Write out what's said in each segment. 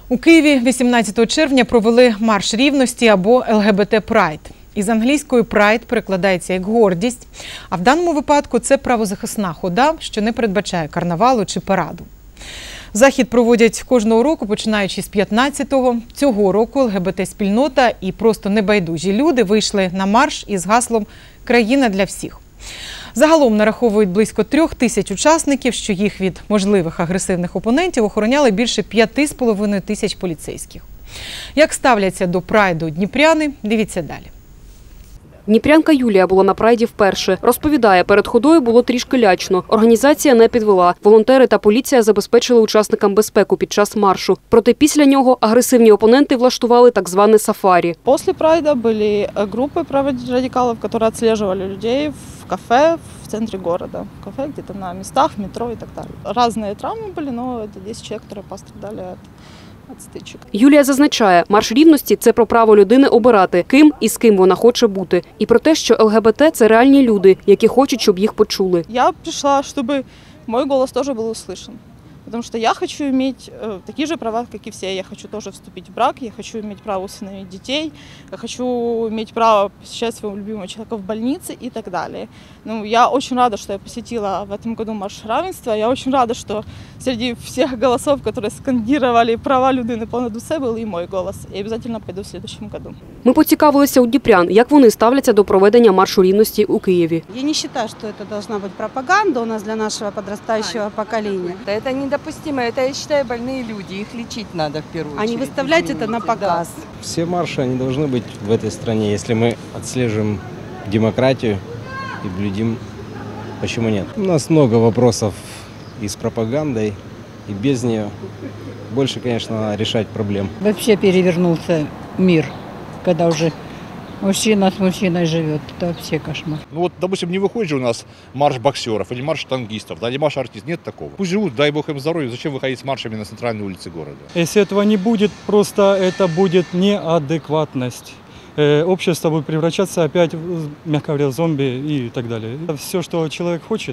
У Києві 18 червня провели марш рівності або ЛГБТ Прайд. Із англійської «прайд» перекладається як «гордість», а в даному випадку це правозахисна хода, що не передбачає карнавалу чи параду. Захід проводять кожного року, починаючи з 15-го. Цього року ЛГБТ-спільнота і просто небайдужі люди вийшли на марш із гаслом «Країна для всіх». Загалом нараховують близько 3000 учасників, що їх від можливих агресивних опонентів охороняли більше 5500 поліцейських. Як ставляться до прайду дніпряни, дивіться далі. Дніпрянка Юлія була на прайді вперше. Розповідає, перед ходою було трішки лячно. Організація не підвела. Волонтери та поліція забезпечили учасникам безпеку під час маршу. Проте після нього агресивні опоненти влаштували так зване сафарі. Після прайда були групи радикалів, які відстежували людей в кафе в центрі міста. В кафе, десь на містах, в метро і так далі. Різні травми були, але 10 чоловік, які постраждали від стичок. Юлія зазначає, марш рівності – це про право людини обирати, ким і з ким вона хоче бути. І про те, що ЛГБТ – це реальні люди, які хочуть, щоб їх почули. Я прийшла, щоб мій голос теж був услышан. Потому что я хочу иметь такие же права, как и все. Я хочу тоже вступить в брак, я хочу иметь право усыновить детей, я хочу иметь право посещать своего любимого человека в больнице и так далее. Ну, я очень рада, что я посетила в этом году марш равенства. Я очень рада, что среди всех голосов, которые скандировали права людини понад усе, был и мой голос. Я обязательно пойду в следующем году. Ми поцікавилися у дніпрян, як вони ставляться до проведення маршу рівності у Києві. Я не считаю, что это должна быть пропаганда у нас для нашего подрастающего поколения. Это недопустимо. Это, я считаю, больные люди. Их лечить надо в первую очередь. А не выставлять это на показ. Да. Все марши, они должны быть в этой стране, если мы отслеживаем демократию и блюдим. Почему нет? У нас много вопросов и с пропагандой, и без нее. Больше, конечно, решать проблем. Вообще перевернулся мир, когда уже мужчина с мужчиной живет. Это вообще кошмар. Ну вот, допустим, не выходит же у нас марш боксеров или марш танкистов, да, или марш артистов. Нет такого. Пусть живут, дай бог им здоровья. Зачем выходить с маршами на центральные улицы города? Если этого не будет, просто это будет неадекватность. Общество будет превращаться опять, мягко говоря, в зомби и так далее. Все, что человек хочет,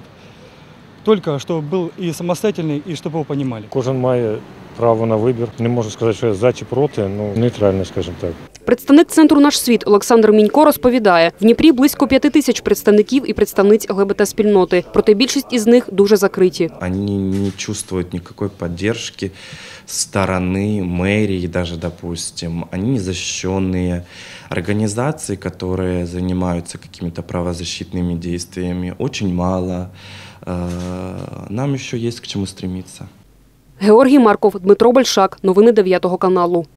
только чтобы был и самостоятельный, и чтобы его понимали. Кожен має право на вибір. Не можу сказати, що я за чи проти, ну нейтрально, скажімо так. Представник центру «Наш світ» Олександр Мінько розповідає, в Дніпрі близько 5000 представників і представниць ЛГБТ-спільноти, проте більшість із них дуже закриті. Вони не чувствують ніякої підтримки з сторони мэрии, даже, допустим. Они незащищенные. Организаций, которые занимаются какими-то правозащитными действиями, очень мало. Нам еще есть к чему стремиться. Георгій Марков, Дмитро Большак. Новини 9 каналу.